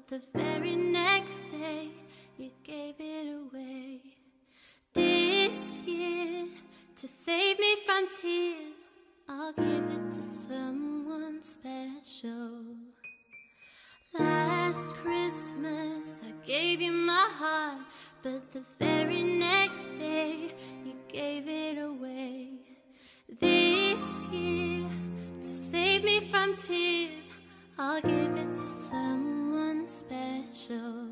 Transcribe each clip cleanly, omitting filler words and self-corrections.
the very next day you gave it away. This year, to save me from tears, I'll give it to someone special. Last Christmas I gave you my heart, but the very next day you gave it away. This year, to save me from tears, I'll give it to someone special.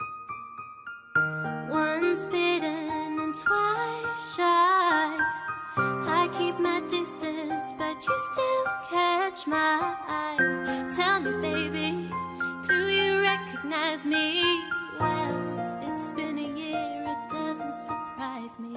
Once bitten and twice shy, I keep my distance, but you still catch my eye. Tell me, baby, do you recognize me? Well, it's been a year, it doesn't surprise me.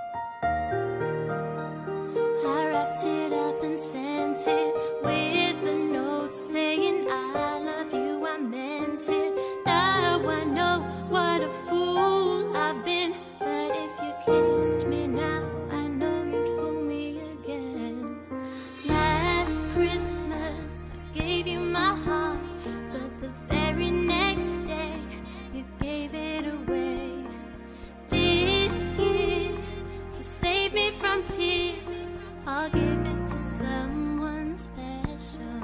I wrapped it up and sent it with a note saying I love you, I meant it. Now I know what a fool I've been, but if you kissed me now, I know you'd fool me again. Last Christmas I gave you my heart, but the very next day you gave it away. This year, to save me from tears, I'll give it to someone special.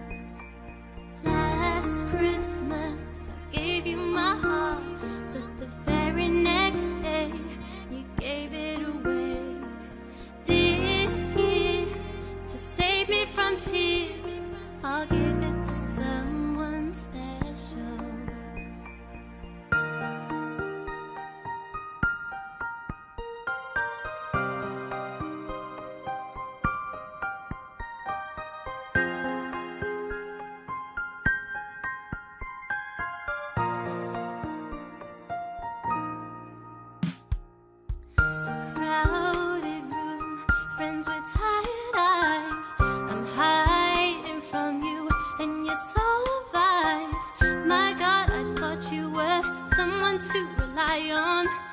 Last Christmas I gave you my heart, but the very next day you gave it away. This year, to save me from tears, I'll give it to someone special. Crowded room, friends with tired eyes. I'm hiding from you and your soul of eyes. My God, I thought you were someone to rely on.